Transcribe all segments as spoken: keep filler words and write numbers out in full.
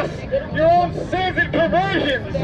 confess your own sins and perversions.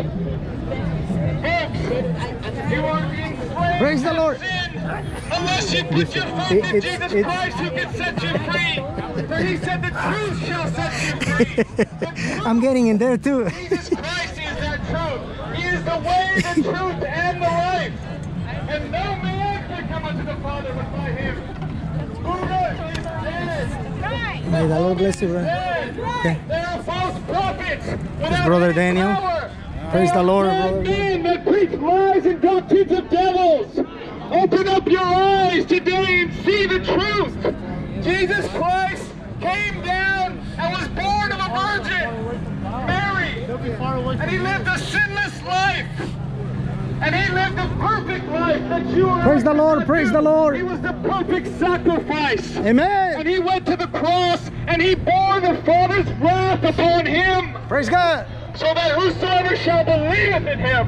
Folks, you are being slain. Praise the Lord. Sin unless you put your faith It- in it's- Jesus it's- Christ, who can set you free. For he said the truth shall set you free. The truth. I'm getting in there too. Jesus Christ is that truth. He is the way, the truth, and the life. And no man can come unto the Father but by him. Buddha is dead. May the Lord bless you, brother. Dead. Okay. There are false prophets without Brother any Daniel. power. Praise There the Lord, are brother. men that preach lies and doctrines of devils. Open up your eyes today and see the truth. Jesus Christ came down and was born of a virgin, Mary, and he lived a sinless life. And he lived a perfect life that you are. Praise the Lord, praise the Lord. He was the perfect sacrifice. Amen. And he went to the cross and he bore the Father's wrath upon him, Praise God. so that whosoever shall believe in him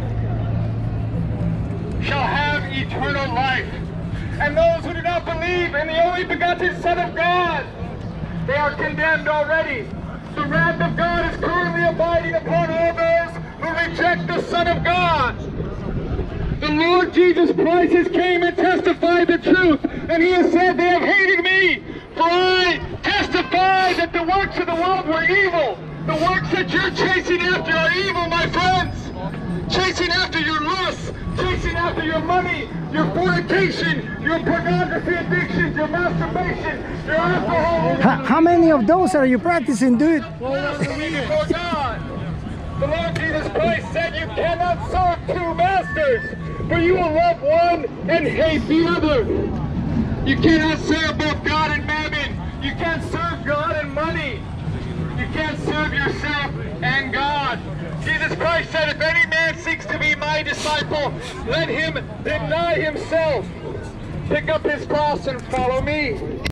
shall have eternal life. And those who do not believe in the only begotten Son of God, they are condemned already. The wrath of God is currently abiding upon all those who reject the Son of God. The Lord Jesus Christ has came and testified the truth, and he has said, they have hated me, for I testify that the works of the world were evil. The works that you're chasing after are evil, my friends. Chasing after your lusts, chasing after your money, your fornication, your pornography addictions, your masturbation, your alcohol. How, how many of those are you practicing, dude? Blasphemy before God. The Lord Jesus Christ said you cannot serve two masters, for you will love one and hate the other. You cannot serve both God and mammon. You can't serve God and money. You can't serve yourself and God. Jesus Christ said, if any man seeks to be my disciple, let him deny himself, pick up his cross and follow me.